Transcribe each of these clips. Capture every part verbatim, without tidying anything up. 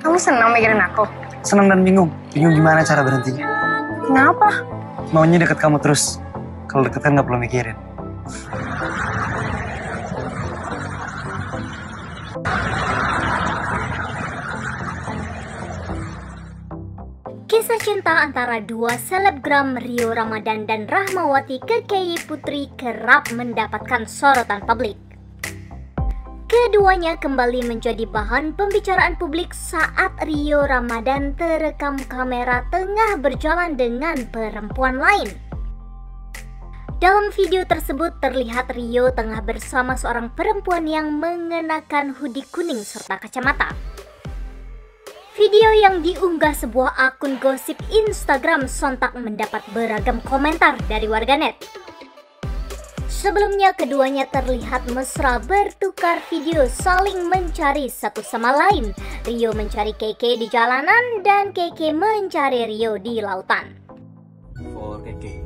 Kamu senang mikirin aku? Senang dan bingung. Bingung gimana cara berhentinya. Kenapa? Maunya deket kamu terus. Kalau deket kan nggak perlu mikirin. Kisah cinta antara dua selebgram Rio Ramadan dan Rahmawati Kekei Putri kerap mendapatkan sorotan publik. Keduanya kembali menjadi bahan pembicaraan publik saat Rio Ramadan terekam kamera tengah berjalan dengan perempuan lain. Dalam video tersebut terlihat Rio tengah bersama seorang perempuan yang mengenakan hoodie kuning serta kacamata. Video yang diunggah sebuah akun gosip Instagram sontak mendapat beragam komentar dari warganet. Sebelumnya keduanya terlihat mesra bertukar video saling mencari satu sama lain. Rio mencari Keke di jalanan dan Keke mencari Rio di lautan. For Keke.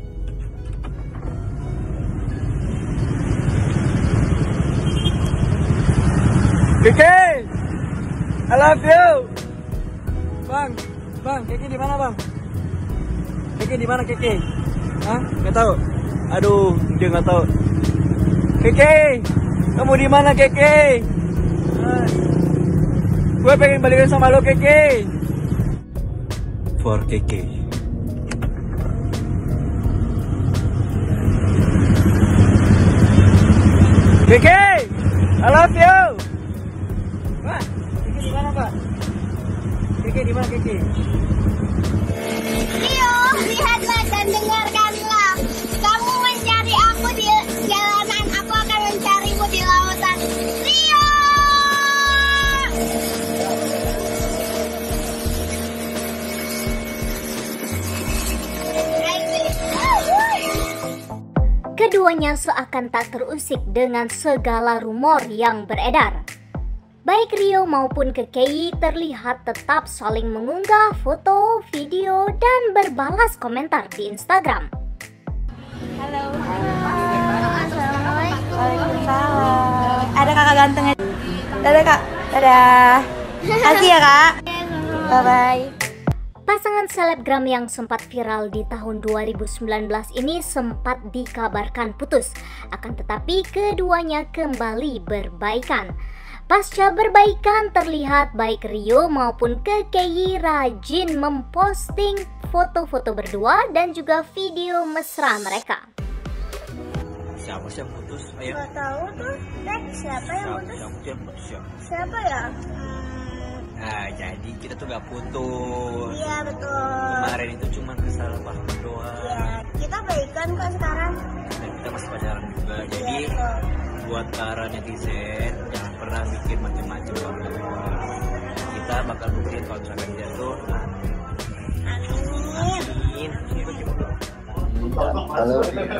Keke, I love you. Bang, bang, Keke di mana bang? Keke di mana Keke? Hah? Gak tahu. Aduh, dia nggak tahu. Keke, kamu di mana Keke? Ah, gue pengen balikin sama lo Keke. For Keke. Keke, I love you. Pak, Keke di mana Pak? Keke di mana Keke? Rio, lihatlah dan dengarkanlah. Kamu mencari aku di jalanan, aku akan mencarimu di lautan. Rio! Keduanya seakan tak terusik dengan segala rumor yang beredar. Baik Rio maupun Kekei terlihat tetap saling mengunggah foto, video, dan berbalas komentar di Instagram. Halo. Assalamualaikum. Waalaikumsalam. Ada kakak gantengnya. Dadah kak. Dadah. Kasih ya kak. Bye bye. Pasangan selebgram yang sempat viral di tahun dua ribu sembilan belas ini sempat dikabarkan putus. Akan tetapi keduanya kembali berbaikan. Pasca berbaikan terlihat baik Rio maupun Kekei rajin memposting foto-foto berdua dan juga video mesra mereka. Siapa sih yang putus? Ayo. Gak tahu tuh. Dek, siapa yang putus? Yang putus yang putus siapa? Siapa ya? Nah, jadi kita tuh gak putus. Iya betul. Kemarin itu cuma kesalahpahaman doang. Iya, kita baikan kok sekarang. Dan kita masih pacaran juga. Jadi Iya, betul. buat para netizen jangan pernah bikin macam-macam bangga. Kita bakal buktiin kalau misalkan dia tuh Amin. amin. Halo.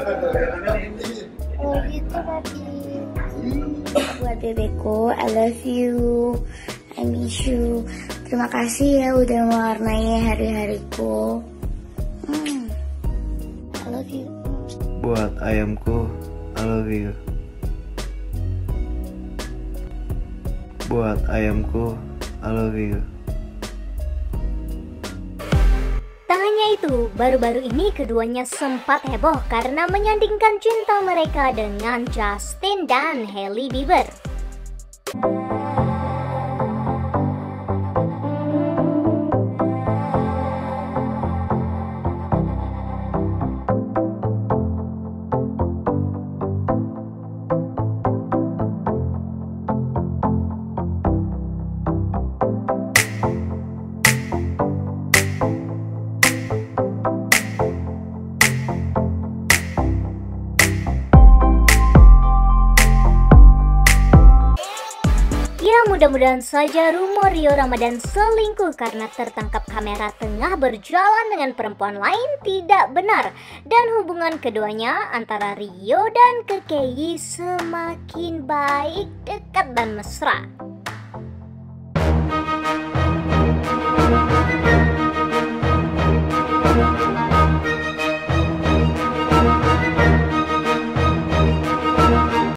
Oh gitu tadi. Buat bebekku, I love you, I miss you. Terima kasih ya udah mewarnai hari-hariku. Hmm. I love you. Buat ayamku, I love you. Buat ayamku, I love you. Tak hanya itu, baru-baru ini keduanya sempat heboh karena menyandingkan cinta mereka dengan Justin dan Hailey Bieber. Mudah-mudahan saja rumor Rio Ramadan selingkuh karena tertangkap kamera tengah berjalan dengan perempuan lain tidak benar, dan hubungan keduanya antara Rio dan Kekei semakin baik, dekat dan mesra.